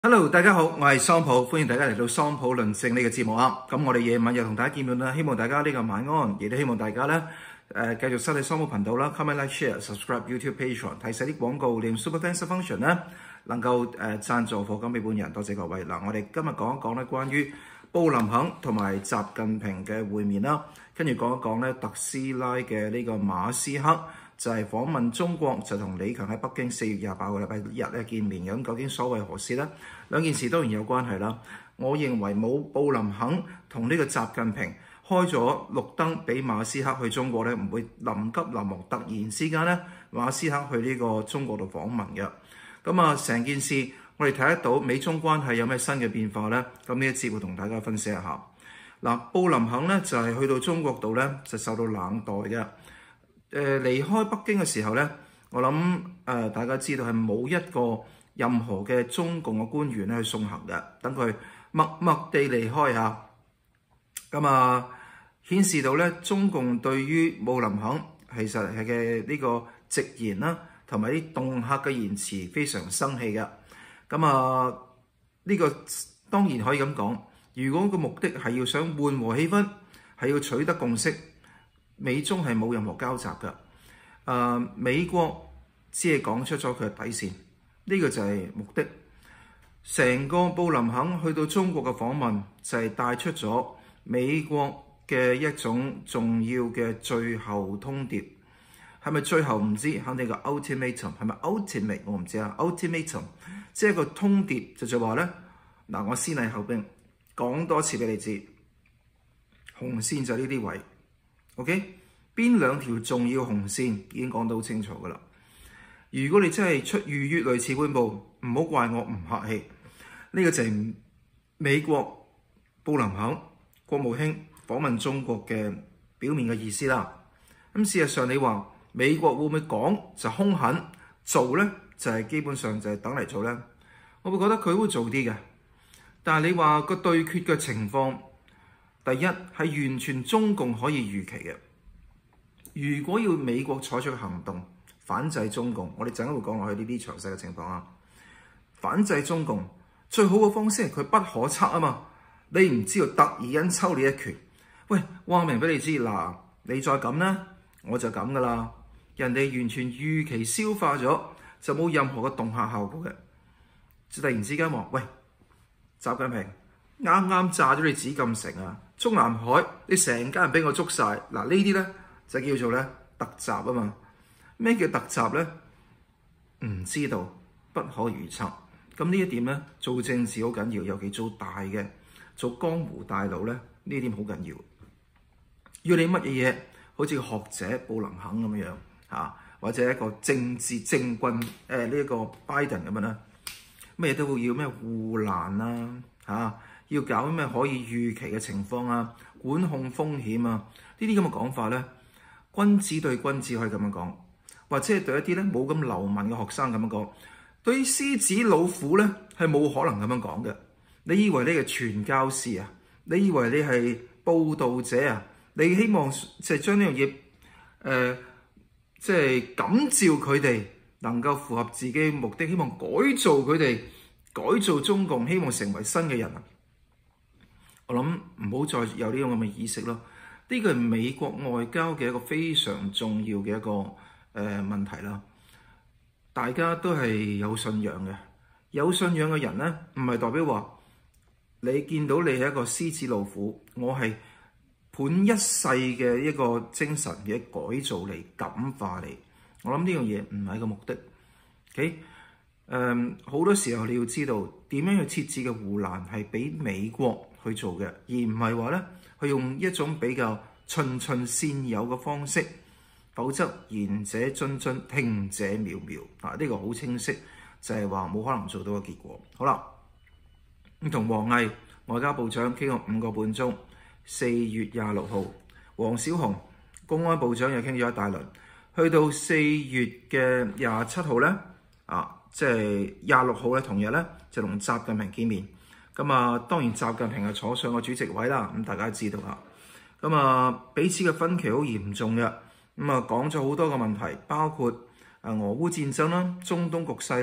Hello， 大家好，我係桑普，歡迎大家嚟到桑普論證呢個節目啊。咁我哋夜晚又同大家見面啦，希望大家呢個晚安，亦都希望大家咧繼續收睇桑普頻道啦 ，comment like share，subscribe YouTube Patreon， 睇晒啲廣告，利用 Super Thanks Function 咧能夠贊助課金俾本人，多謝各位。嗱，我哋今日講一講咧關於布林肯同埋習近平嘅會面啦，跟住講一講咧特斯拉嘅呢個馬斯克。就係訪問中國，就同李強喺北京4月28個禮拜日咧見面。咁究竟所謂何事呢？兩件事當然有關係啦。我認為冇布林肯同呢個習近平開咗綠燈俾馬斯克去中國咧，唔會臨急臨忙突然之間咧馬斯克去呢個中國度訪問嘅。咁啊，成件事我哋睇得到美中關係有咩新嘅變化咧？咁呢一節會同大家分析一下。嗱，布林肯咧就係去到中國度咧就受到冷待嘅。離開北京嘅時候咧，我諗大家知道係冇一個任何嘅中共嘅官員咧去送行嘅，等佢默默地離開嚇。咁啊，顯示到咧中共對於布林肯其實係嘅呢個直言啦，同埋啲恫嚇嘅言辭非常生氣嘅。咁啊，呢個當然可以咁講，如果個目的係要想緩和氣氛，係要取得共識。美中係冇任何交集嘅，美國只係講出咗佢嘅底線，呢個就係目的。成個布林肯去到中國嘅訪問就係帶出咗美國嘅一種重要嘅最後通牒，係咪最後唔知？肯定個 ultimatum 係咪 ultimate 我唔知啊。ultimatum 即係個通牒就話咧，嗱，我先禮後兵講多次俾你知，紅線就係呢啲位。OK， 邊兩條重要紅線已經講得好清楚噶啦。如果你真係出逾越類似半步，唔好怪我唔客氣。呢個就係美國布林肯國務卿訪問中國嘅表面嘅意思啦。咁事實上你話美國會唔會講就兇狠，做咧就係基本上就係等嚟做咧？我會覺得佢會做啲嘅。但係你話個對決嘅情況，第一係完全中共可以預期嘅。如果要美國採取行動反制中共，我哋陣間會講落去呢啲詳細嘅情況啊。反制中共最好嘅方式係佢不可測啊嘛。你唔知道突然間抽你一拳，喂，話明俾你知嗱，你再咁咧，我就咁噶啦。人哋完全預期消化咗，就冇任何嘅恫嚇效果嘅。就突然之間話，喂，習近平啱啱炸咗你紫禁城啊！中南海你成家人俾我捉晒。嗱，呢啲咧就叫做咧突襲啊嘛。咩叫突襲咧？唔知道，不可預測。咁呢一點咧做政治好緊要，尤其做大嘅做江湖大佬咧，呢一點好緊要。要你乜嘢嘢，好似個學者布林肯咁樣嚇，或者一個政治政棍呢一個拜登咁樣啦，咩都會要咩護欄啊嚇。要搞咩可以預期嘅情況啊，管控風險啊，呢啲咁嘅講法咧，君子對君子可以咁樣講，或者係對一啲咧冇咁流氓嘅學生咁樣講，對於獅子老虎咧係冇可能咁樣講嘅。你以為你係傳教士啊？你以為你係報道者啊？你希望就係將呢樣嘢即係感召佢哋能夠符合自己目的，希望改造佢哋，改造中共，希望成為新嘅人啊！我諗唔好再有呢種咁嘅意識咯。呢個係美國外交嘅一個非常重要嘅一個問題啦。大家都係有信仰嘅，有信仰嘅人咧，唔係代表話你見到你係一個獅子老虎，我係盤一世嘅一個精神嘅改造你、感化你。我諗呢樣嘢唔係個目的。OK，好多時候你要知道點樣去設置嘅護欄係俾美國去做嘅，而唔係話咧去用一種比較循循善誘嘅方式，否則言者諄諄，聽者渺渺啊！呢個好清晰，就係話冇可能做到嘅結果。好啦，咁同王毅外交部長傾咗5個半鐘，4月26號，黃小紅公安部長又傾咗一大輪，去到4月嘅27號咧，即係26號咧，同日咧就同習近平見面。咁啊，當然習近平係坐上個主席位啦，咁大家知道啦。咁啊，彼此嘅分歧好嚴重嘅。咁啊，講咗好多個問題，包括俄烏戰爭啦、中東局勢啦、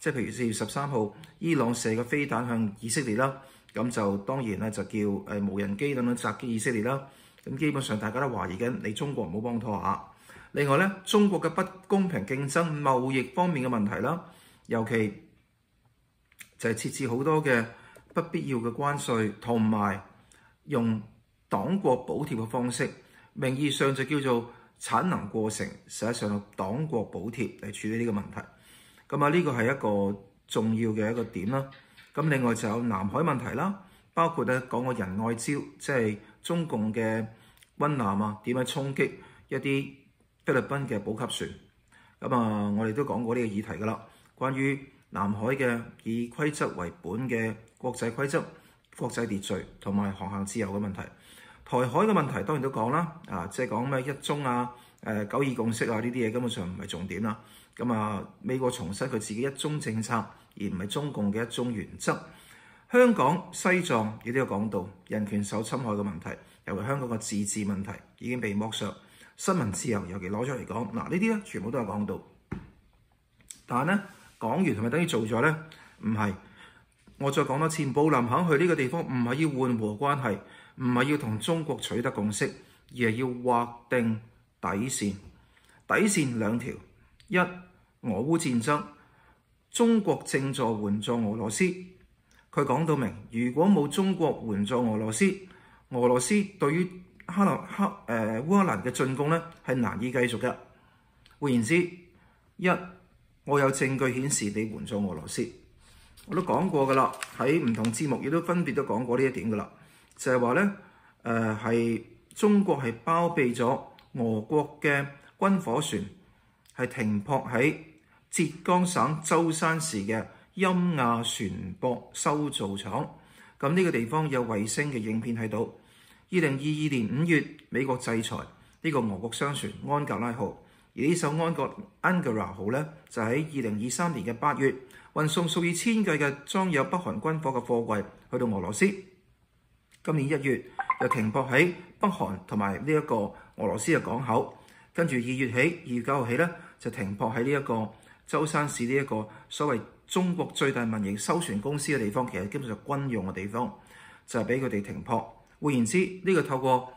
即係譬如4月13號，伊朗射個飛彈向以色列啦，咁就當然咧就叫無人機等等襲擊以色列啦。咁基本上大家都懷疑緊你中國唔好幫拖下。另外咧，中國嘅不公平競爭、貿易方面嘅問題啦，尤其就係設置好多嘅不必要嘅關稅，同埋用黨國補貼嘅方式，名義上就叫做產能過剩，實際上用黨國補貼嚟處理呢個問題。咁啊，呢個係一個重要嘅一個點啦。咁另外就有南海問題啦，包括咧講個仁愛礁，即係中共嘅軍艦啊點樣衝擊一啲菲律賓嘅補給船。咁啊，我哋都講過呢個議題㗎啦。關於南海嘅以規則為本嘅國際規則、國際秩序同埋航行自由嘅問題。台海嘅問題當然都講啦，即係講咩一中啊、九二共識啊呢啲嘢根本上唔係重點啦。咁啊，美國重申佢自己一中政策，而唔係中共嘅一中原則。香港、西藏亦都有講到人權受侵害嘅問題，尤其香港嘅自治問題已經被剝削，新聞自由尤其攞出嚟講，嗱呢啲咧全部都有講到。但係咧講完係咪等於做咗咧？唔係。我再講多次，布林肯去呢個地方唔係要緩和關係，唔係要同中國取得共識，而係要劃定底線。底線兩條：一，俄烏戰爭，中國正在援助俄羅斯。佢講到明，如果冇中國援助俄羅斯，俄羅斯對於烏克蘭嘅進攻咧係難以繼續嘅。換言之，一，我有證據顯示你援助俄羅斯。我都講過㗎啦，喺唔同節目亦都分別都講過呢一點㗎啦，就係話咧，係中國係包庇咗俄國嘅軍火船，係停泊喺浙江省舟山市嘅陰亞船舶修造廠。咁呢個地方有衛星嘅影片喺度。2022年5月，美國制裁呢個俄國商船安格拉號，而呢艘安格拉號咧就喺2023年嘅8月。運送數以千計嘅裝有北韓軍火嘅貨櫃去到俄羅斯。今年1月又停泊喺北韓同埋呢一個俄羅斯嘅港口，跟住2月9號起咧就停泊喺呢一個舟山市呢一個所謂中國最大民營修船公司嘅地方，其實基本上軍用嘅地方，就係俾佢哋停泊。換言之，呢個透過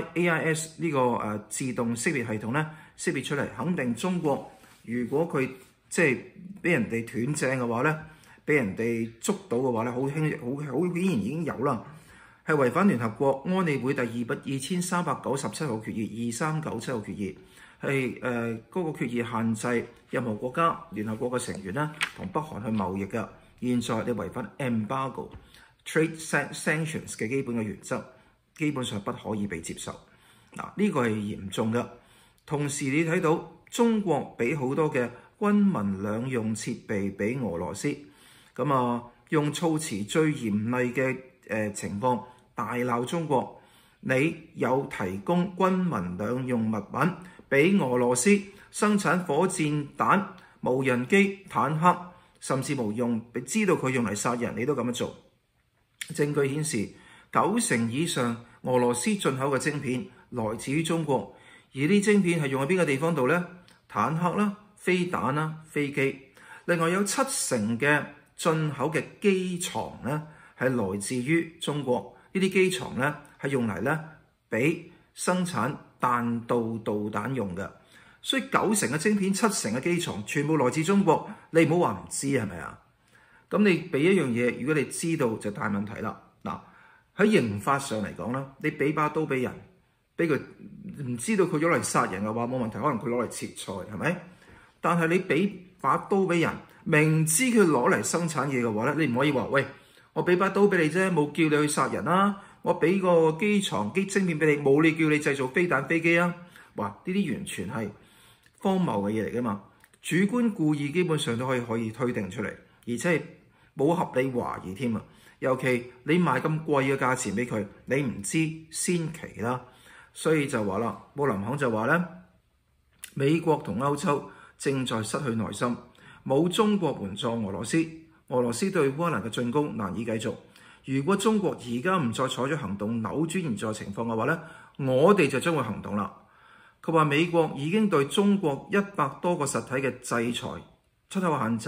AIS 呢個自動識別系統咧識別出嚟，肯定中國如果佢即係俾人哋斷正嘅話咧，俾人哋捉到嘅話咧，好顯然已經有啦，係違反聯合國安理會第2397號決議2397號決議，係嗰個決議限制任何國家聯合國嘅成員咧同北韓去貿易嘅。現在你違反 embargo trade sanctions 嘅基本嘅原則，基本上不可以被接受。嗱，呢個係嚴重嘅。同時你睇到中國俾好多嘅軍民兩用設備俾俄羅斯，咁啊用措辭最嚴厲嘅情況大鬧中國。你有提供軍民兩用物品俾俄羅斯生產火箭彈、無人機、坦克，甚至無用，知道佢用嚟殺人，你都咁樣做。證據顯示90%以上俄羅斯進口嘅晶片來自於中國，而呢晶片係用喺邊個地方度呢？坦克啦、飛彈啦、飛機，另外有70%嘅進口嘅機床咧係來自於中國。呢啲機床咧係用嚟咧俾生產彈道導彈用嘅，所以90%嘅晶片、70%嘅機床全部來自中國。你唔好話唔知係咪啊？咁你俾一樣嘢，如果你知道就大問題啦。嗱，喺刑法上嚟講啦，你俾把刀俾人，俾佢唔知道佢攞嚟殺人嘅話冇問題，可能佢攞嚟切菜係咪？但係你俾把刀俾人，明知佢攞嚟生產嘢嘅話咧，你唔可以話喂，我俾把刀俾你啫，冇叫你去殺人啦。我俾個機床機晶片俾你，冇你叫你製造飛彈飛機啊。哇！呢啲完全係荒謬嘅嘢嚟噶嘛，主觀故意基本上都可以推定出嚟，而且係冇合理懷疑添啊。尤其你賣咁貴嘅價錢俾佢，你唔知先期啦。所以就話啦，布林肯就話咧，美國同歐洲正在失去耐心，冇中國援助俄羅斯，俄羅斯對烏克蘭嘅進攻難以繼續。如果中國而家唔再採取行動扭轉現在情況嘅話咧，我哋就將會行動啦。佢話美國已經對中國100多個實體嘅制裁、出口限制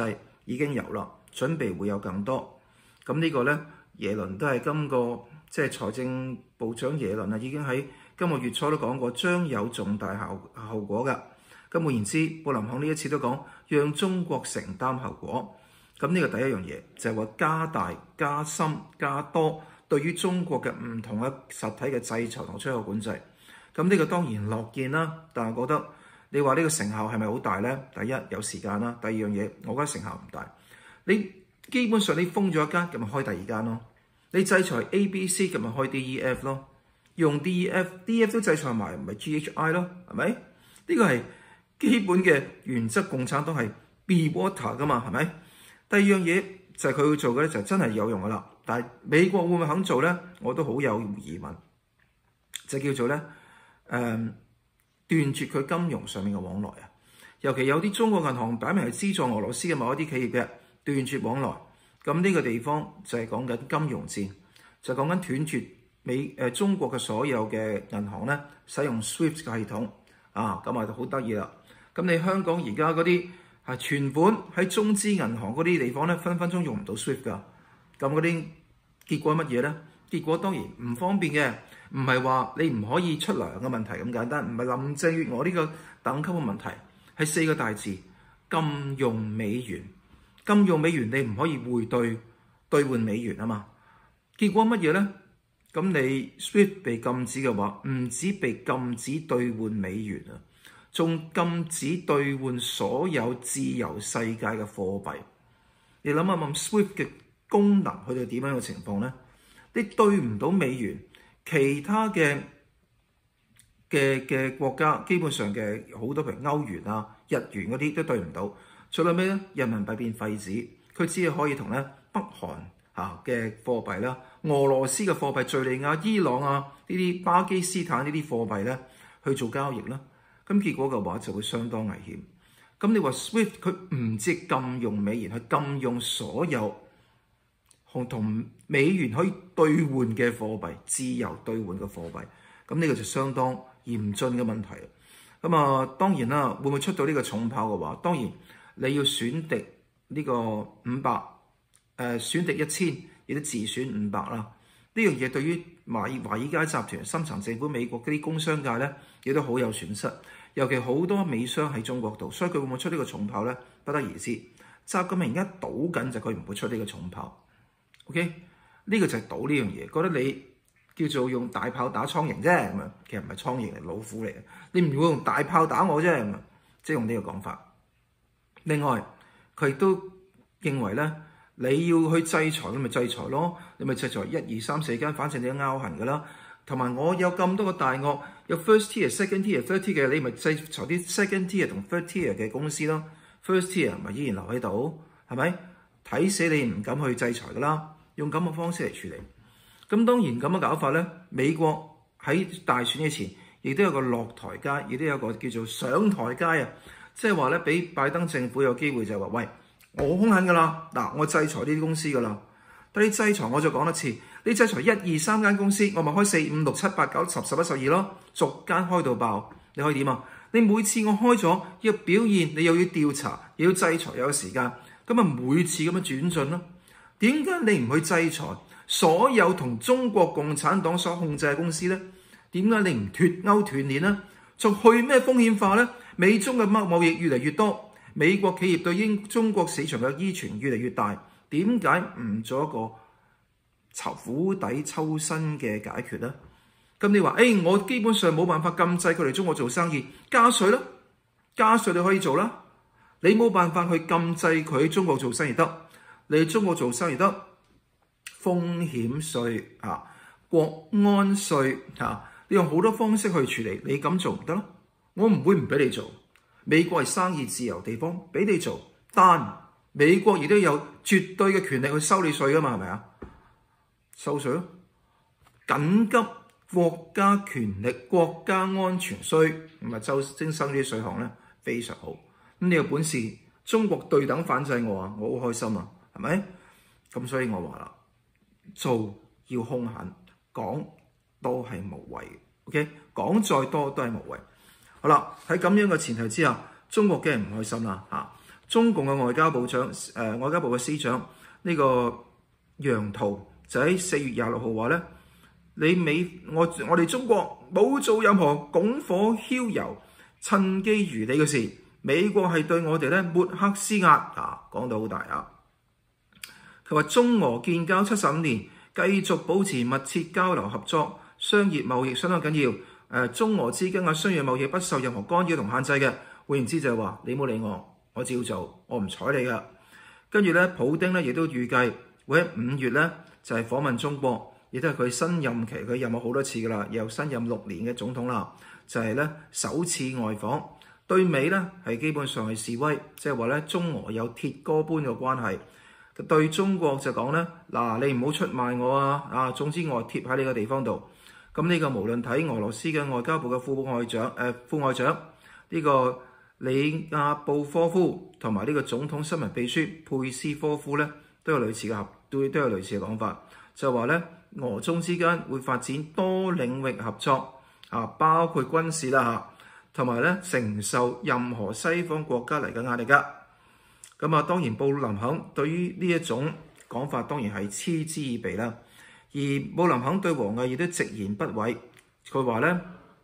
已經有啦，準備會有更多。咁呢個咧，耶倫都係今個即係財政部長耶倫啊，已經喺今個月初都講過，將有重大後果㗎。咁換言之，布林肯呢一次都講，讓中國承擔後果。咁呢個第一樣嘢就係話加大、加深、加多對於中國嘅唔同嘅實體嘅制裁同出口管制。咁呢個當然樂見啦，但係覺得你話呢個成效係咪好大咧？第一有時間啦，第二樣嘢我覺得成效唔大。你基本上你封咗一間，咁咪開第二間咯。你制裁 A、B、C， 咁咪開 D、E、F 咯。用 D、E、F 都制裁埋，唔係 G、H、I 咯，係咪？呢個係基本嘅原則，共產黨係 be water 噶嘛，係咪？第二樣嘢就係佢會做嘅咧，就真係有用噶啦。但係美國會唔會肯做咧？我都好有疑問。就叫做咧斷絕佢金融上面嘅往來啊。尤其有啲中國銀行擺明係資助俄羅斯嘅某一啲企業嘅斷絕往來。咁呢個地方就係講緊金融戰，就講緊斷絕中國嘅所有嘅銀行咧使用 SWIFT 嘅系統啊。咁啊好得意啦。咁你香港而家嗰啲係存款喺中資銀行嗰啲地方咧，分分鐘用唔到 SWIFT 㗎。咁嗰啲結果乜嘢咧？結果當然唔方便嘅，唔係話你唔可以出糧嘅問題咁簡單，唔係林鄭月娥呢個等級嘅問題，係4個大字：禁用美元。禁用美元你唔可以兌換美元啊嘛。結果乜嘢咧？咁你 SWIFT 被禁止嘅話，唔止被禁止兌換美元啊，仲禁止兌換所有自由世界嘅貨幣。你諗下問 SWIFT 嘅功能去到點樣嘅情況咧？你兌唔到美元，其他嘅國家基本上嘅好多譬如歐元啊、日元嗰啲都兌唔到。最後尾咧，人民幣變廢紙，佢只係可以同咧北韓嘅貨幣啦、俄羅斯嘅貨幣、敍利亞、伊朗啊呢啲巴基斯坦呢啲貨幣咧去做交易啦。咁結果嘅話就會相當危險。咁你話 SWIFT 佢唔止禁用美元，係禁用所有同美元可以兌換嘅貨幣，自由兌換嘅貨幣。咁呢個就相當嚴峻嘅問題。咁啊，當然啦，會唔會出到呢個重炮嘅話？當然你要選敵呢個500，選敵1000，亦都自選500啦。呢樣嘢對於華爾街集團、深層政府、美國嗰啲工商界咧，亦都好有損失。尤其好多美商喺中國度，所以佢會唔會出呢個重炮咧？不得而知。習近平而家賭緊就佢唔會出呢個重炮。OK，呢個就係賭呢樣嘢，覺得你叫做用大炮打蒼蠅啫，咁啊，其實唔係蒼蠅嚟，老虎嚟嘅。你唔會用大炮打我啫，咁啊，即係用呢個講法。另外，佢亦都認為咧，你要去制裁，你咪制裁咯，你咪制裁1、2、3、4間，反正你都拗痕㗎啦。同埋我有咁多個大鱷，有 first tier、second tier、third tier 嘅，你咪制裁啲 second tier 同 third tier 嘅公司咯。first tier 咪依然留喺度，係咪？睇死你唔敢去制裁㗎啦。用咁嘅方式嚟處理，咁當然咁嘅搞法咧，美國喺大選之前，亦都有個落台階，亦都有個叫做上台階啊，即係話咧，俾拜登政府有機會就係話，喂，我兇狠㗎啦，嗱，我制裁呢啲公司㗎啦，但係制裁我就講一次，你制裁1、2、3間公司，我咪開4、5、6、7、8、9、10、11、12咯，逐間開到爆，你可以點啊？你每次我開咗要表現，你又要調查，又要制裁，又有時間，咁啊每次咁樣轉進咯。點解你唔去制裁所有同中國共產黨所控制嘅公司咧？點解你唔脫鈎斷鏈咧？仲去咩風險化咧？美中嘅貿易越嚟越多，美國企業對中國市場嘅依存越嚟越大，點解唔做一個釜底抽薪嘅解決咧？咁你話我基本上冇辦法禁制佢哋中國做生意，加稅咯，加稅你可以做啦，你冇辦法去禁制佢中國做生意得。你中國做生意得風險稅國安稅你用好多方式去處理，你咁做唔得咯？我唔會唔俾你做。美國係生意自由地方，俾你做，但美國亦都有絕對嘅權力去收你稅噶嘛？係咪啊？收稅咯，緊急國家權力、國家安全稅，咁啊徵收呢啲稅項咧，非常好。咁你有本事，中國對等反制我啊，我好開心啊！係咪？咁所以我話啦，做要兇狠，講都係無謂嘅。OK， 講再多都係無謂。好啦，喺咁樣嘅前提之下，中國梗係唔開心啦嚇。 中共嘅外交部嘅司長呢個楊濤就喺4月26號話咧，我哋中國冇做任何拱火澆油、趁機漁利嘅事，美國係對我哋咧抹黑施壓啊，講到好大啊！佢話中俄建交75年，繼續保持密切交流合作，商業貿易相當緊要。中俄之間嘅商業貿易不受任何干擾同限制嘅。換言之就係話你冇理我照做，我唔睬你噶。跟住咧，普丁咧亦都預計會喺5月咧就係訪問中國，亦都係佢新任期，佢任咗好多次噶啦，又新任6年嘅總統啦，就係咧首次外訪。對美咧係基本上係示威，即係話咧中俄有鐵哥般嘅關係。對中國就講咧，嗱，你唔好出賣我啊！總之我貼喺你個地方度。咁呢個無論睇俄羅斯嘅外交部嘅副外長呢個里亞布科夫同埋呢個總統新聞秘書佩斯科夫咧，都有類似嘅講法，就話咧俄中之間會發展多領域合作包括軍事啦同埋咧承受任何西方國家嚟嘅壓力㗎。咁當然布林肯對於呢一種講法當然係嗤之以鼻啦。而布林肯對王毅亦都直言不諱，佢話咧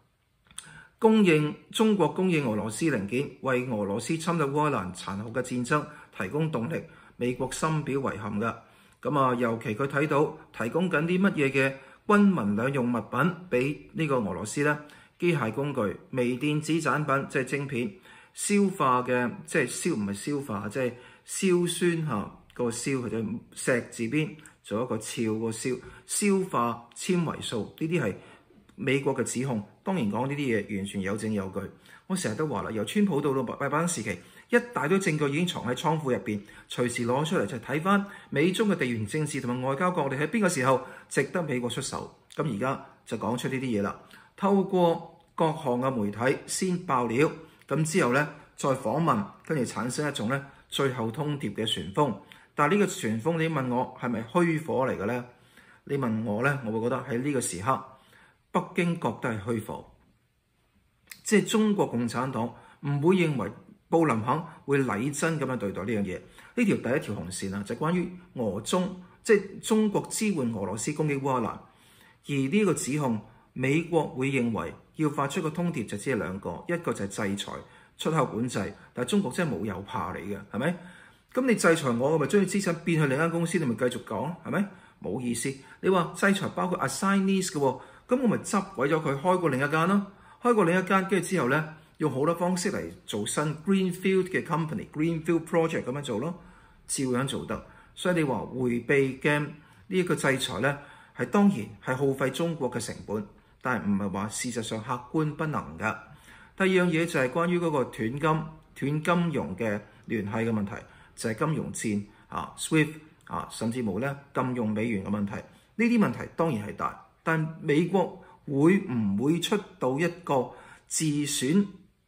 中國供應俄羅斯零件，為俄羅斯侵略烏克蘭殘酷嘅戰爭提供動力，美國深表遺憾㗎。尤其佢睇到提供緊啲乜嘢嘅軍民兩用物品俾呢個俄羅斯咧，機械工具、微電子產品即係晶片。消化嘅即係消唔係消化，即係硝酸個硝，佢就石字邊做一個肖個消，消化纖維素呢啲係美國嘅指控。當然講呢啲嘢完全有證有據。我成日都話啦，由川普到拜登時期，一大堆證據已經藏喺倉庫入邊，隨時攞出嚟就睇翻美中嘅地緣政治同埋外交角力喺邊個時候值得美國出手。咁而家就講出呢啲嘢啦，透過各項嘅媒體先爆料。咁之後咧，再訪問，跟住產生一種咧最後通牒嘅旋風。但係呢個旋風，你問我係咪虛火嚟嘅咧？你問我咧，我會覺得喺呢個時刻，北京覺得係虛火，即係中國共產黨唔會認為布林肯會禮真咁樣對待呢樣嘢。呢條第一條紅線啊，就係關於俄中，即係中國支援俄羅斯攻擊烏克蘭，而呢個指控，美國會認為要發出個通牒就只係兩個，一個就係制裁出口管制，但係中國真係冇有怕你嘅，係咪？咁你制裁我咪將啲資產變去另一間公司，你咪繼續講，係咪？冇意思。你話制裁包括 assignees 嘅喎，咁我咪執鬼咗佢，開過另一間咯，開過另一間，跟住之後咧，用好多方式嚟做新 greenfield 嘅 company、greenfield project 咁樣做咯，照樣做得。所以你話迴避嘅呢一個制裁咧，係當然係耗費中國嘅成本。但係唔係話事實上客觀不能㗎。第二樣嘢就係關於嗰個斷金融嘅聯繫嘅問題，就係金融戰SWIFT 甚至乎咧禁用美元嘅問題。呢啲問題當然係大，但美國會唔會出到一個自選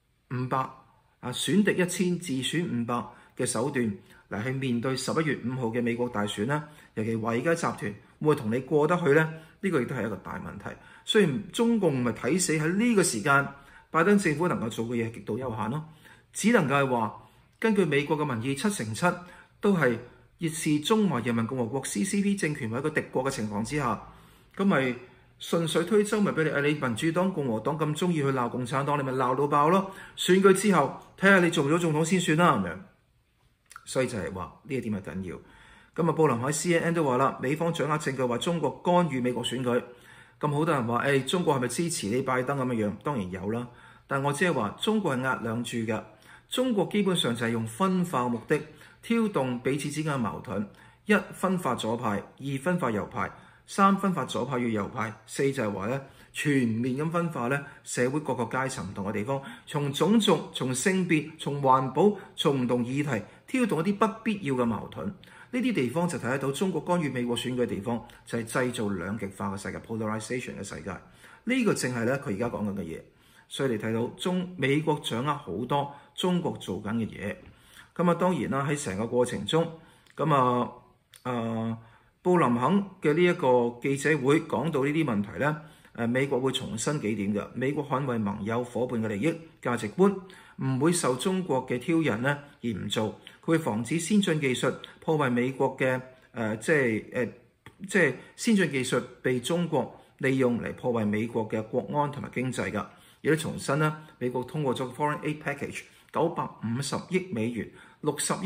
500選敵1000自選500嘅手段嚟去面對11月5號嘅美國大選咧？尤其華爾街集團會唔會同你過得去咧？呢個亦都係一個大問題。雖然中共咪睇死喺呢個時間，拜登政府能夠做嘅嘢極度有限咯，只能夠係話根據美國嘅民意7成7都係熱視中華人民共和國 CCP 政權為一個敵國嘅情況之下，咁咪順水推舟咪俾你民主黨、共和黨咁中意去鬧共產黨，你咪鬧到爆咯。選舉之後睇下你做咗總統先算啦咁樣。所以就係話呢一點係緊要。咁布林肯 CNN 都話啦，美方掌握證據話中國干預美國選舉。咁好多人話中國係咪支持你拜登咁樣樣？當然有啦，但我只係話中國係壓兩注嘅。中國基本上就係用分化目的挑動彼此之間嘅矛盾。一分化左派，二分化右派，三分化左派與右派，四就係話咧全面咁分化咧社會各個階層唔同嘅地方，從種族、從性別、從環保、從唔同議題挑動一啲不必要嘅矛盾。呢啲地方就睇得到中國干預美國選舉嘅地方，就係製造兩極化嘅世界 polarization 嘅世界。呢個正係咧佢而家講緊嘅嘢。所以你睇到美國掌握好多中國做緊嘅嘢。咁當然啦，喺成個過程中，布林肯嘅呢一個記者會講到呢啲問題咧， 美國會重申幾點嘅，美國捍衛盟友伙伴嘅利益、價值觀，唔會受中國嘅挑釁咧而唔做，佢會防止先進技術破壞美國嘅即係先進技術被中國利用嚟破壞美國嘅國安同埋經濟㗎。亦都重申啦，美國通過咗 Foreign Aid Package 950億美元，950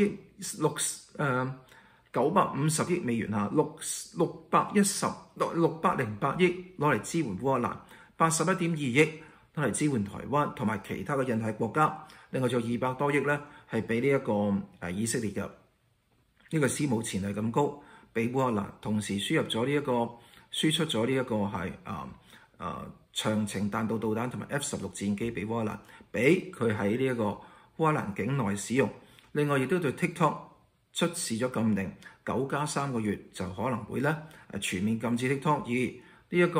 億美元嚇，608億攞嚟支援烏克蘭，81.2億攞嚟支援台灣同埋其他嘅印太國家，另外仲有200多億咧係俾呢一個以色列嘅，呢個史無前例咁高，俾烏克蘭，同時輸出咗呢一個係長程彈道導彈同埋 F-16戰機俾烏克蘭，俾佢喺呢一個烏克蘭境內使用。另外亦都對 TikTok 出示咗禁令，9+3個月就可能會咧全面禁止 TikTok。而呢一個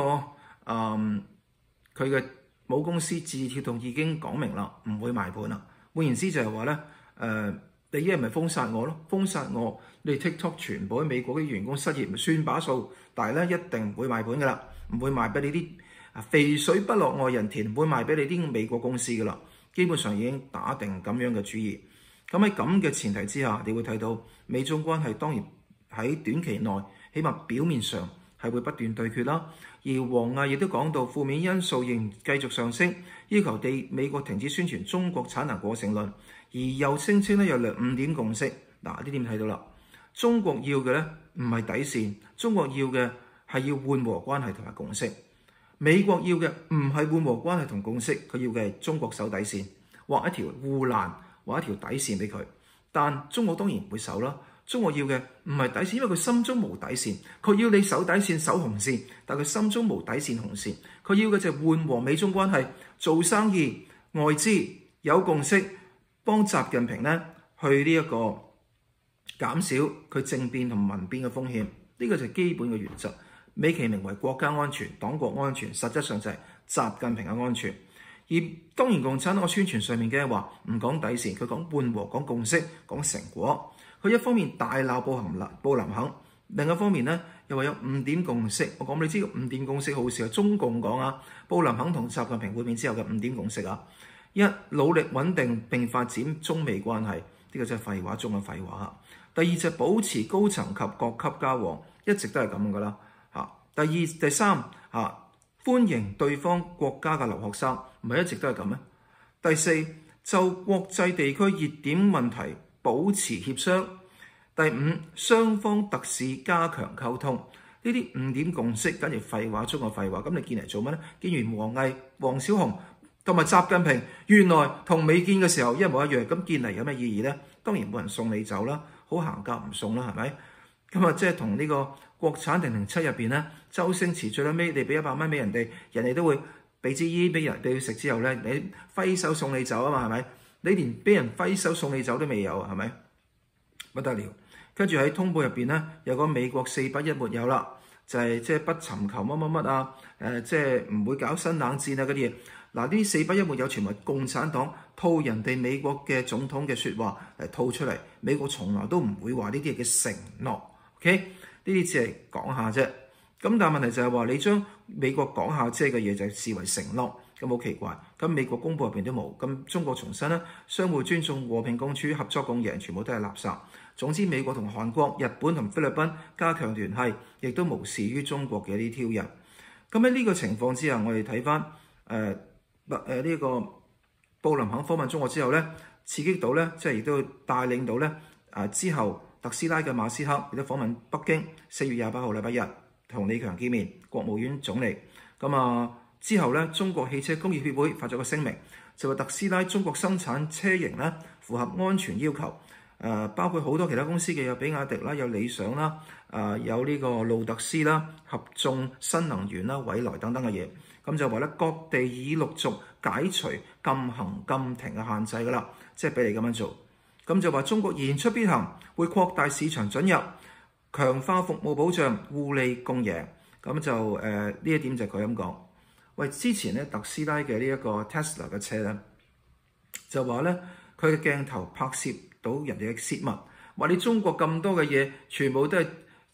佢嘅母公司字節跳動已經講明啦，唔會賣盤啦。換言之就係話咧你一係咪封殺我咯？封殺我，你 TikTok 全部喺美國啲員工失業，咪算把數。但係咧一定唔會賣盤噶啦，唔會賣俾你啲肥水不落外人田，唔會賣俾你啲美國公司噶啦。基本上已經打定咁樣嘅主意。咁喺咁嘅前提之下，你會睇到美中關係當然喺短期內，起碼表面上係會不斷對決啦。而王毅亦都講到負面因素仍繼續上升，要求美國停止宣傳中國產能過剩論，而又聲稱咧有5點共識。嗱，呢點睇到啦，中國要嘅咧唔係底線，中國要嘅係要緩和關係同埋共識。美國要嘅唔係緩和關係同共識，佢要嘅係中國守底線，畫一條護欄，畫一條底線俾佢。但中國當然唔會守啦。中國要嘅唔係底線，因為佢心中無底線。佢要你守底線、守紅線，但佢心中無底線、紅線。佢要嘅就係緩和美中關係，做生意、外資有共識，幫習近平咧去呢一個減少佢政變同民變嘅風險。呢個就係基本嘅原則。美其名為國家安全、黨國安全，實質上就係習近平嘅安全。而當然共產黨宣傳上面嘅話唔講底線，佢講緩和、講共識、講成果。佢一方面大鬧布林肯，另一方面咧又話有5點共識。我講俾你知5點共識好笑，中共講啊，布林肯同習近平會面之後嘅5點共識啊：一、努力穩定並發展中美關係，呢個真係廢話中嘅廢話。第二就保持高層及各級交往，一直都係咁噶啦。第三歡迎對方國家嘅留學生，唔係一直都係咁咩？第四就國際地區熱點問題保持協商。第五雙方特使加強溝通。呢啲5點共識，簡直廢話中嘅廢話。咁你見嚟做乜咧？見完王毅、黃小紅同埋習近平，原來同未見嘅時候一模一樣。咁見嚟有咩意義咧？當然冇人送你走啦，好行夾唔送啦，係咪？咁即係同呢個國產007入邊咧，周星馳最尾你俾100蚊俾人哋，人哋都會俾支煙俾人哋食之後咧，你揮手送你走啊嘛，係咪？你連俾人揮手送你走都未有啊，係咪？不得了！跟住喺通報入邊咧，有個美國4不1沒有啦，就係即係不尋求乜乜乜啊，即係唔會搞新冷戰啊嗰啲嘢。嗱，呢4不1沒有全部共產黨套人哋美國嘅總統嘅説話嚟套出嚟，美國從來都唔會話呢啲嘢嘅承諾。OK， 呢啲只係講下啫。咁但係問題就係話你將美國講下啫嘅嘢就視為承諾，咁好奇怪。咁美國公佈入邊都冇。咁中國重申啦，相互尊重、和平共處、合作共贏，全部都係垃圾。總之，美國同韓國、日本同菲律賓加強聯繫，亦都無視於中國嘅一啲挑釁。咁喺呢個情況之下，我哋睇翻呢個布林肯訪問中國之後咧，刺激到咧，即係亦都帶領到咧之後。特斯拉嘅馬斯克亦都訪問北京，4月28號禮拜日同李強見面，國務院總理。咁之後咧，中國汽車工業協會發咗個聲明，就話特斯拉中國生產車型咧符合安全要求，包括好多其他公司嘅有比亞迪啦、有理想啦、有呢個路特斯啦、合眾新能源啦、蔚來等等嘅嘢。咁就話咧，各地已陸續解除禁行禁停嘅限制㗎啦，即係俾你咁樣做。咁就話中國言出必行，會擴大市場准入，強化服務保障，互利共贏。咁就呢一點就佢咁講。喂，之前咧特斯拉嘅呢一個 Tesla 嘅車咧，就話咧佢嘅鏡頭拍攝到人哋嘅泄密，話你中國咁多嘅嘢，全部都係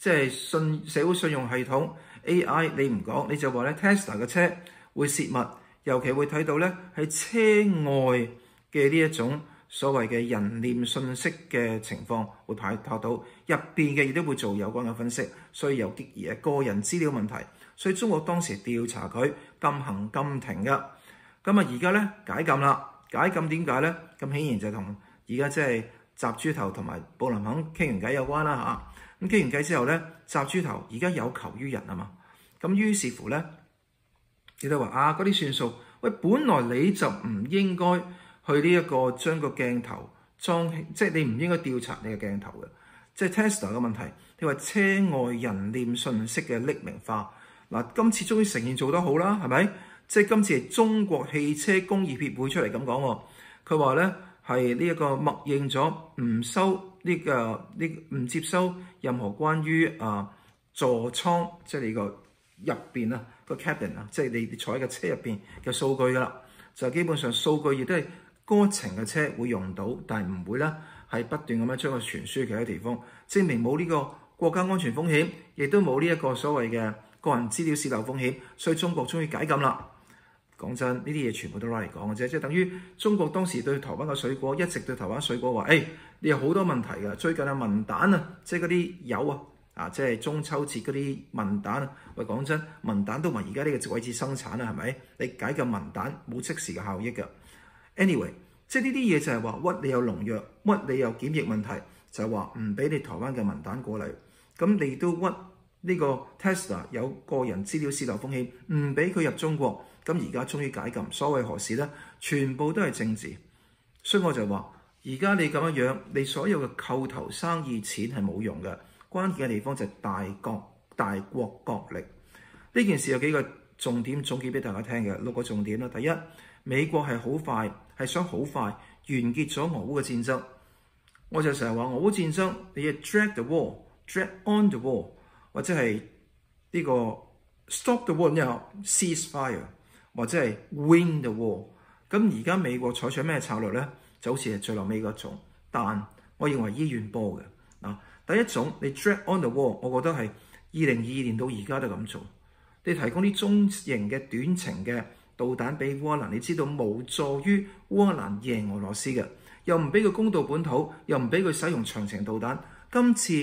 即係社會信用系統 AI， 你唔講，你就話咧 Tesla 嘅車會泄密，尤其會睇到咧喺車外嘅呢一種所謂嘅人臉信息嘅情況，會拍到入邊嘅亦都會做有關嘅分析，所以有啲個人資料問題，所以中國當時調查佢禁行禁停嘅。咁啊而家咧解禁啦，解禁點解咧？咁顯然就同而家即係習豬頭同埋布林肯傾完偈有關啦嚇。咁傾完偈之後咧，習豬頭而家有求於人啊嘛，咁於是乎咧，你都話啊嗰啲算數，喂，本來你就唔應該去呢一個將個鏡頭裝，即係你唔應該調查你嘅鏡頭嘅，即係 Tesla 嘅問題。你話車外人臉信息嘅匿名化，嗱，今次終於承認做得好啦，係咪？即係今次係中國汽車工業協會出嚟咁講喎，佢話咧係呢一個默認咗唔收呢唔接收任何關於座艙，即係你個入邊啊個 cabin 啊，即係你坐喺個車入邊嘅數據噶啦，就基本上數據亦都係嗰程嘅車會用到，但係唔會啦，係不斷咁樣將佢傳輸其他地方，證明冇呢個國家安全風險，亦都冇呢一個所謂嘅個人資料洩漏風險，所以中國終於解禁啦。講真，呢啲嘢全部都攞嚟講嘅啫，即係等於中國當時對台灣嘅水果，一直對台灣水果話，你有好多問題㗎。最近嘅文蛋啊，即係嗰啲柚啊，即係中秋節嗰啲文蛋啊。喂，講真，文蛋都唔係而家呢個位置生產啊，係咪？你解禁文蛋冇即時嘅效益㗎。Anyway， 即係呢啲嘢就係話屈你有農藥，屈你有檢疫問題，就係話唔俾你台灣嘅文蛋過嚟。咁你都屈呢個 Tesla 有個人資料洩漏風險，唔俾佢入中國。咁而家終於解禁，所謂何事呢？全部都係政治，所以我就話：而家你咁樣，你所有嘅叩頭生意錢係冇用嘅。關鍵嘅地方就係大國角力。呢件事有幾個重點總結俾大家聽嘅，6個重點啦。第一，美國係想好快完結咗俄烏嘅戰爭。我就成日話俄烏戰爭，你要 drag the war，drag on the war， 或者係呢個 stop the war， 然後 cease fire。或者係 win the war， 咁而家美國採取咩策略咧？就好似係最後尾嗰種，但我認為醫院波嘅嗱。第一種你 drag on the war， 我覺得係2022年到而家都咁做。你提供啲中型嘅短程嘅導彈俾烏克蘭，你知道無助於烏克蘭贏俄羅斯嘅，又唔俾佢攻到本土，又唔俾佢使用長程導彈。今次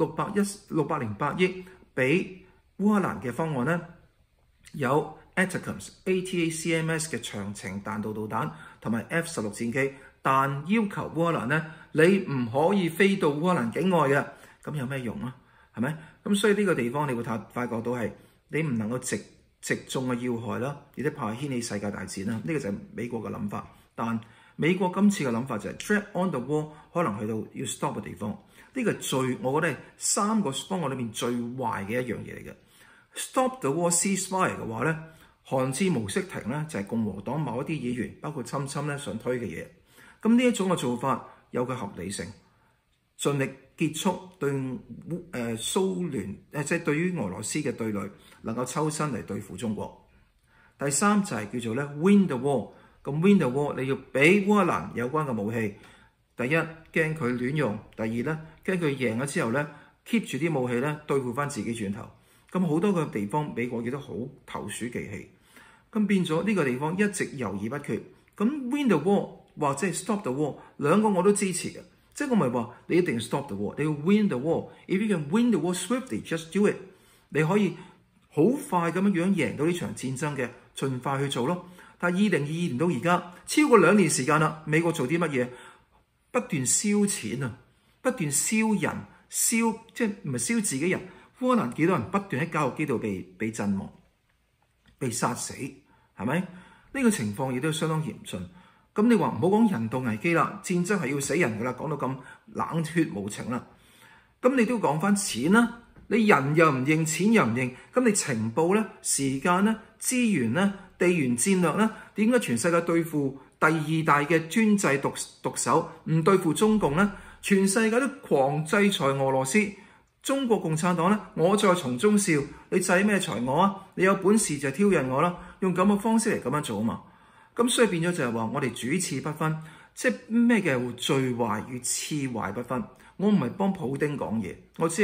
608億俾烏克蘭嘅方案咧，有ATACMS 嘅長程彈道導彈同埋 F-16戰機，但要求烏克蘭咧，你唔可以飛到烏克蘭境外嘅，咁有咩用啊？係咪？咁所以呢個地方你會發覺到係你唔能夠直中嘅要害啦，亦都怕掀起世界大戰啦。呢個就係美國嘅諗法，但美國今次嘅諗法就係 drag on the war， 可能去到要 stop 嘅地方。呢個係我覺得係3個方案裏面最壞嘅一樣嘢嚟嘅。Stop the war, cease fire 嘅話咧，韓戰模式停咧，就係共和黨某一啲議員，包括侵咧想推嘅嘢。咁呢一種嘅做法有個合理性，盡力結束對蘇聯即係對於俄羅斯嘅對壘，能夠抽身嚟對付中國。第三就係叫做咧 win the war。咁 win the war 你要俾烏克蘭有關嘅武器。第一驚佢亂用，第二咧驚佢贏咗之後咧 keep 住啲武器咧對付翻自己轉頭。咁好多個地方美國亦都好投鼠忌器，咁變咗呢個地方一直猶豫不決。咁 win the war 或者係 stop the war， 兩個我都支持嘅，即係我唔係話你一定 stop the war， 你要 win the war。If you can win the war swiftly, just do it。你可以好快咁樣贏到呢場戰爭嘅，盡快去做咯。但係2022年到而家超過2年時間啦，美國做啲乜嘢？不斷燒錢啊，不斷燒人，即係唔係燒自己人？烏克蘭幾多人不斷喺教育基地被陣亡、被殺死，係咪？呢個情況亦都相當嚴峻。咁你話唔好講人道危機啦，戰爭係要死人噶啦，講到咁冷血無情啦。咁你都講翻錢啦，你人又唔認，錢又唔認，咁你情報咧、時間咧、資源咧、地緣戰略咧，點解全世界對付第2大嘅專制獨手，唔對付中共咧？全世界都狂制裁俄羅斯。中國共產黨咧，我在從中笑，你制咩裁我啊？你有本事就挑釁我啦，用咁嘅方式嚟咁樣做啊嘛。咁所以變咗就係話，我哋主次不分，即係咩嘅最壞與次壞不分。我唔係幫普丁講嘢，我只係話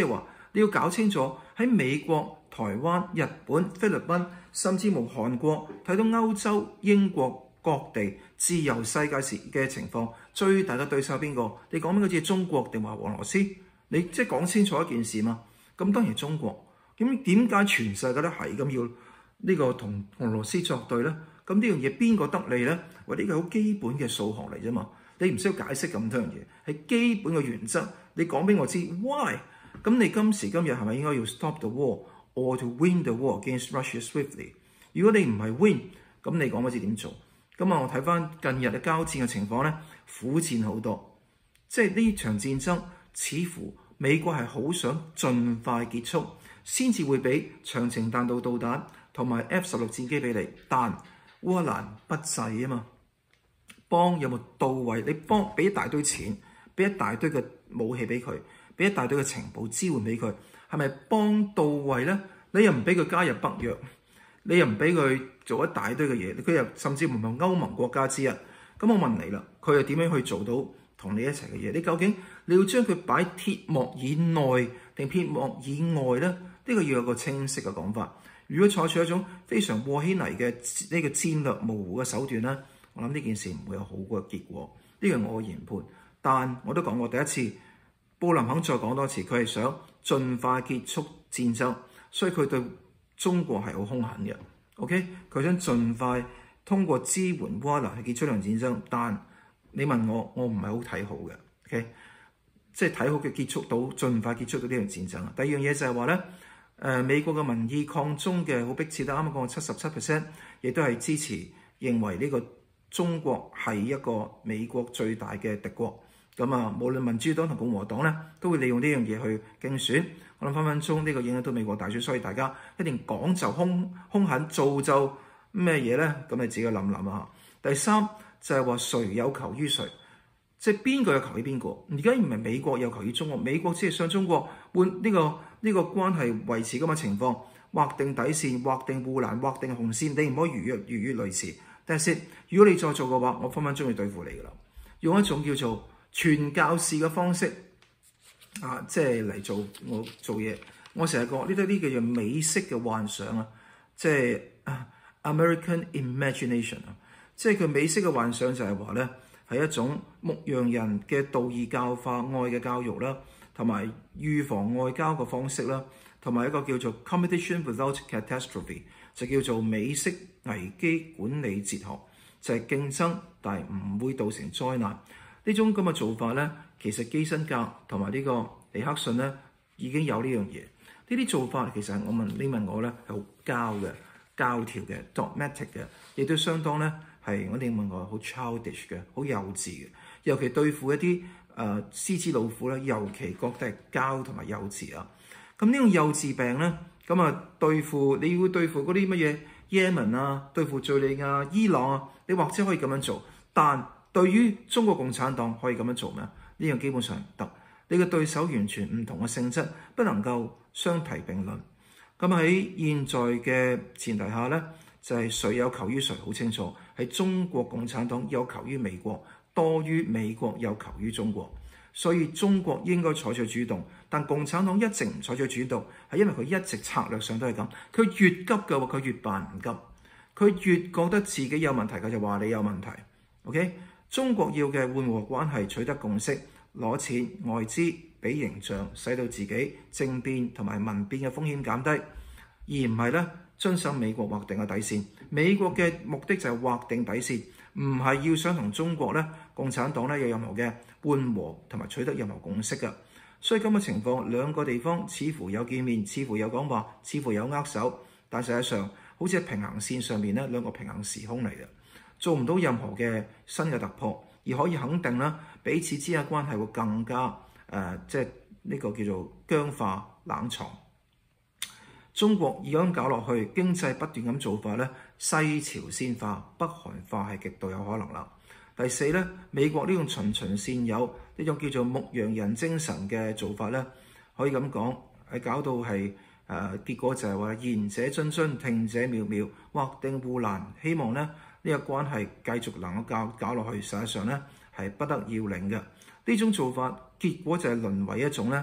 你要搞清楚喺美國、台灣、日本、菲律賓，甚至乎韓國，睇到歐洲、英國各地自由世界時嘅情況，最大嘅對手係邊個？你講緊好似中國定話俄羅斯？你即係講清楚一件事嘛？咁當然中國。咁點解全世界都係咁要呢個同俄羅斯作對咧？咁呢樣嘢邊個得利咧？喂，呢個好基本嘅數學嚟啫嘛，你唔需要解釋咁多樣嘢，係基本嘅原則。你講俾我知 why？ 咁你今時今日係咪應該要 stop the war or to win the war against Russia swiftly？ 如果你唔係 win， 咁你講我知點做？咁啊，我睇翻近日嘅交戰嘅情況咧，苦戰好多，即係呢場戰爭似乎美國係好想盡快結束，先至會俾長程彈道導彈同埋 F-16戰機俾你，但烏克蘭不濟啊嘛，幫有冇到位？你幫俾一大堆錢，俾一大堆嘅武器俾佢，俾一大堆嘅情報支援俾佢，係咪幫到位咧？你又唔俾佢加入北約，你又唔俾佢做一大堆嘅嘢，佢又甚至唔係歐盟國家之一。咁我問你啦，佢又點樣去做到同你一齊嘅嘢？你究竟你要將佢擺鐵幕以內定鐵幕以外咧？呢個要有個清晰嘅講法。如果採取一種非常和稀泥嘅呢個戰略模糊嘅手段咧，我諗呢件事唔會有好嘅結果。呢個係我嘅研判。但我都講過第一次，布林肯再講多次，佢係想盡快結束戰爭，所以佢對中國係好兇狠嘅。OK， 佢想盡快通過支援烏克蘭去結束呢場戰爭。但你問我，我唔係好睇好嘅。OK， 即係睇好佢結束到盡快結束到呢場戰爭。第二樣嘢就係話咧。美國嘅民意抗中嘅好迫切啦，啱啱講77%，亦都係支持認為呢個中國係一個美國最大嘅敵國。咁啊，無論民主黨同共和黨咧，都會利用呢樣嘢去競選。我諗分分鐘呢個影響到美國大選，所以大家一定講就兇狠，做就咩嘢咧？咁你自己諗諗啊。第三就係話誰有求於誰。即係邊個有求於邊個？而家唔係美國有求於中國，美國只係想中國換呢個關係維持咁嘅情況，劃定底線、劃定護欄、劃定紅線，你唔可以逾越類似。但係如果你再做嘅話，我分分鐘要對付你㗎啦。用一種叫做傳教士嘅方式即係嚟做嘢。我成日講呢啲叫做美式嘅幻想啊，即係American imagination 啊，即係佢美式嘅幻想就係話咧。係一種牧羊人嘅道義教化、愛嘅教育啦，同埋預防外交嘅方式啦，同埋一個叫做 competition without catastrophe， 就叫做美式危機管理哲學，就係競爭但係唔會造成災難。呢種咁嘅做法咧，其實基辛格同埋呢個尼克遜咧已經有呢樣嘢。呢啲做法其實你問我咧係好教條嘅 dogmatic 嘅，亦都相當咧。係我哋問我好 childish 嘅，好幼稚嘅，尤其對付一啲獅子老虎咧，尤其覺得係膠同埋幼稚啊。咁呢種幼稚病咧，咁啊你要對付嗰啲乜嘢也門啊，對付敍利亞、伊朗啊，你或者可以咁樣做，但對於中國共產黨可以咁樣做咩？呢樣基本上唔得。你嘅對手完全唔同嘅性質，不能夠相提並論。咁喺現在嘅前提下咧。就係誰有求於誰，好清楚，係中國共產黨有求於美國，多於美國有求於中國，所以中國應該採取主動，但共產黨一直唔採取主動，係因為佢一直策略上都係咁，佢越急嘅話，佢越扮唔急，佢越覺得自己有問題，佢就話你有問題。OK， 中國要嘅緩和關係，取得共識，攞錢外資，俾形象，使到自己政變同埋民變嘅風險減低，而唔係咧。遵守美國劃定嘅底線，美國嘅目的就係劃定底線，唔係要想同中國咧、共產黨咧有任何嘅緩和同埋取得任何共識嘅。所以咁嘅情況，兩個地方似乎有見面，似乎有講話，似乎有握手，但實際上好似喺平行線上面咧，兩個平行時空嚟嘅，做唔到任何嘅新嘅突破，而可以肯定啦，彼此之間關係會更加即係呢個叫做僵化冷藏。中國而咁搞落去，經濟不斷咁做法咧，西朝鮮化、北韓化係極度有可能啦。第四咧，美國呢種循循善誘呢種叫做牧羊人精神嘅做法咧，可以咁講係搞到係結果就係話言者津津，聽者渺渺，劃定護欄，希望咧呢個關係繼續能夠搞落去，實際上咧係不得要領嘅。呢種做法結果就係淪為一種咧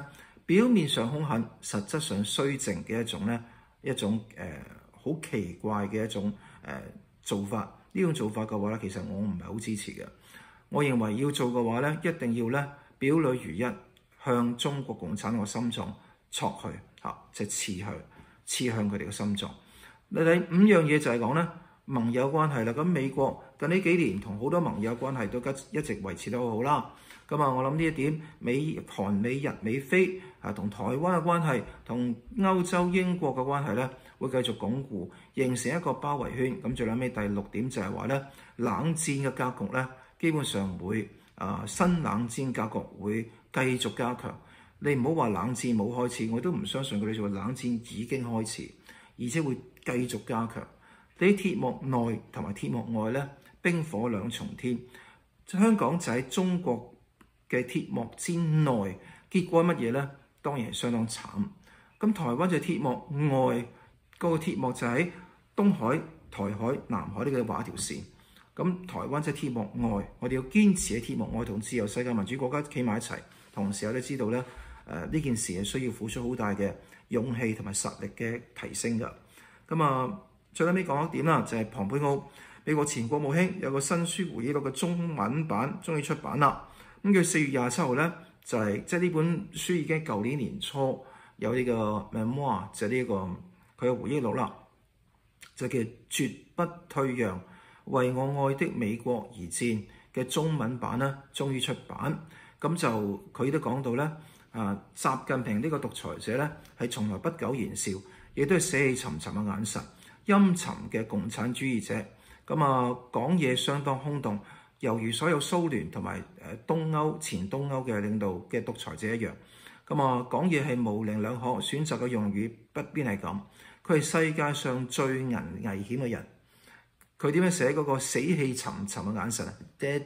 表面上兇狠，實質上綏靖嘅一種好奇怪嘅一種做法。呢種做法嘅話咧，其實我唔係好支持嘅。我認為要做嘅話咧，一定要咧表裏如一，向中國共產黨嘅心臟戳去嚇，即係刺向佢哋嘅心臟。你睇5樣嘢就係講咧盟友關係啦。咁美國近呢幾年同好多盟友關係都一直維持得好好啦。咁我諗呢一點，美韓美日美菲同台灣嘅關係，同歐洲英國嘅關係咧，會繼續鞏固，形成一個包圍圈。咁最後尾第6點就係話咧，冷戰嘅格局咧，基本上會新冷戰格局會繼續加強。你唔好話冷戰冇開始，我都唔相信佢哋話冷戰已經開始，而且會繼續加強。你鐵幕內同埋鐵幕外咧，冰火兩重天。香港就喺中國嘅鐵幕之內，結果乜嘢咧？當然係相當慘。咁台灣就鐵幕外，嗰個鐵幕就喺東海、台海、南海呢個畫一條線。咁台灣就係鐵幕外，我哋要堅持喺鐵幕外同自由世界民主國家企埋一齊。同時我都知道咧，呢件事係需要付出好大嘅勇氣同埋實力嘅提升㗎。咁最後尾講一點啦，就係龐佩奧，美國前國務卿有個新書回憶錄嘅中文版終於出版啦。咁佢4月27號咧，就係即係呢本書已經舊年年初有呢個 memoir， 就係呢個佢嘅回憶錄啦，就叫絕不退讓，為我愛的美國而戰嘅中文版咧，終於出版。咁就佢都講到咧，習近平呢個獨裁者咧係從來不苟言笑，亦都係死氣沉沉嘅眼神，陰沉嘅共產主義者。咁講嘢相當空洞，猶如所有蘇聯同埋前東歐嘅領導嘅獨裁者一樣。咁講嘢係模棱兩可，選擇嘅用語不邊係咁。佢係世界上最危險嘅人。佢點樣寫嗰個死氣沉沉嘅眼神啊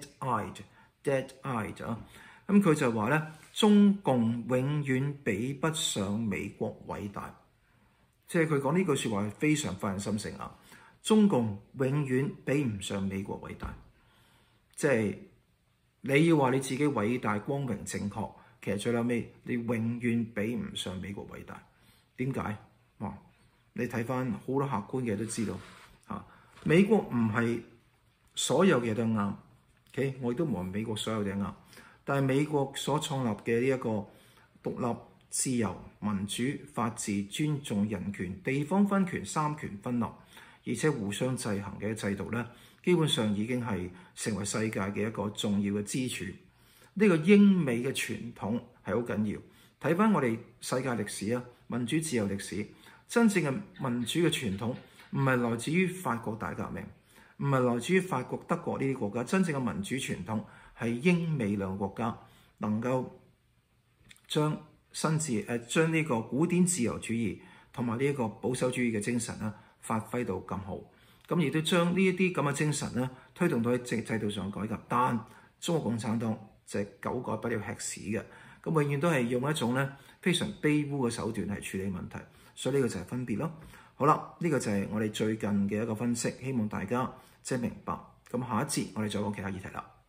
？Dead eyed 啊！咁佢就話咧，中共永遠比不上美國偉大。即係佢講呢句説話係非常發人深省啊！中共永遠比唔上美國偉大。即係你要話你自己偉大、光榮、正確，其實最後尾你永遠比唔上美國偉大。點解？你睇翻好多客觀嘅都知道嚇，美國唔係所有嘢都啱。OK， 我亦都唔話美國所有嘢啱，但係美國所創立嘅呢一個獨立、自由、民主、法治、尊重人權、地方分權、三權分立，而且互相制衡嘅制度咧，基本上已經係成為世界嘅一個重要嘅支柱。呢個英美嘅傳統係好緊要。睇翻我哋世界歷史啊，民主自由歷史，真正嘅民主嘅傳統唔係來自於法國大革命，唔係來自於法國、德國呢啲國家。真正嘅民主傳統係英美兩個國家能夠將呢個古典自由主義同埋呢一個保守主義嘅精神咧，發揮到咁好。咁亦都將呢一啲咁嘅精神咧，推動到喺制度上改革。但中國共產黨就係久改不了吃屎嘅，咁永遠都係用一種咧非常卑污嘅手段嚟處理問題。所以呢個就係分別咯。好啦，呢個就係我哋最近嘅一個分析，希望大家即係明白。咁下一節我哋再講其他議題啦。